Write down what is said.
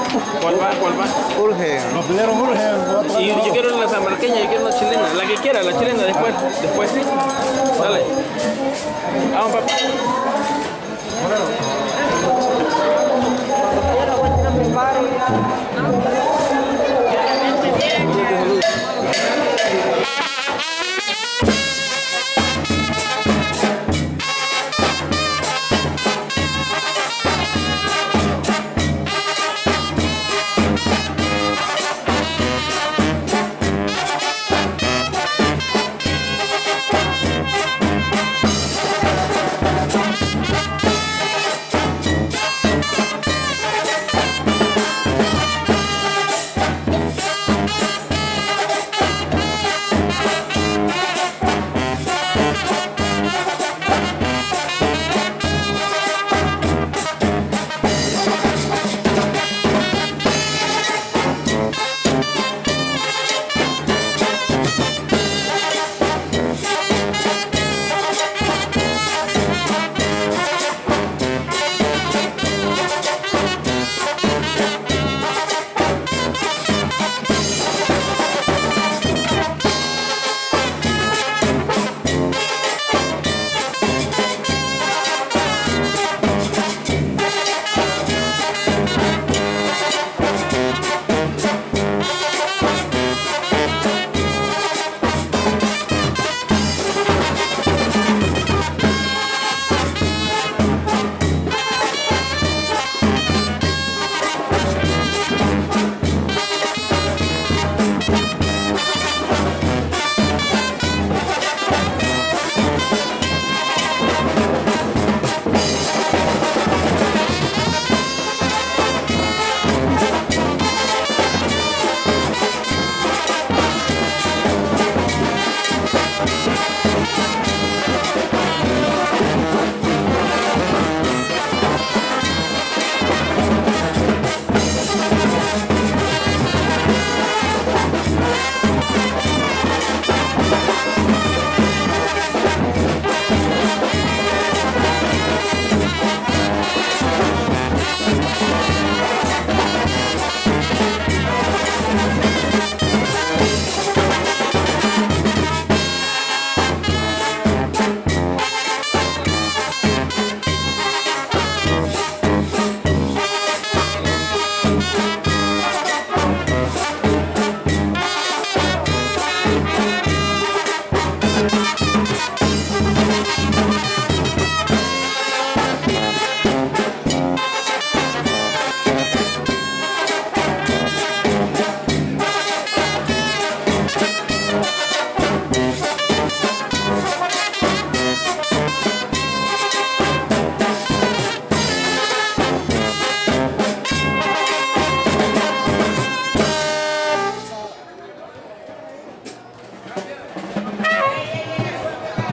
¿Cuál va? ¿Cuál va? Urge. Los pidieron urge. Y yo quiero la sanmarqueña, yo quiero una chilena. La que quiera, la chilena después. Después sí. Dale. Vamos, papá. Cuando quiera voy a tirar mi paro.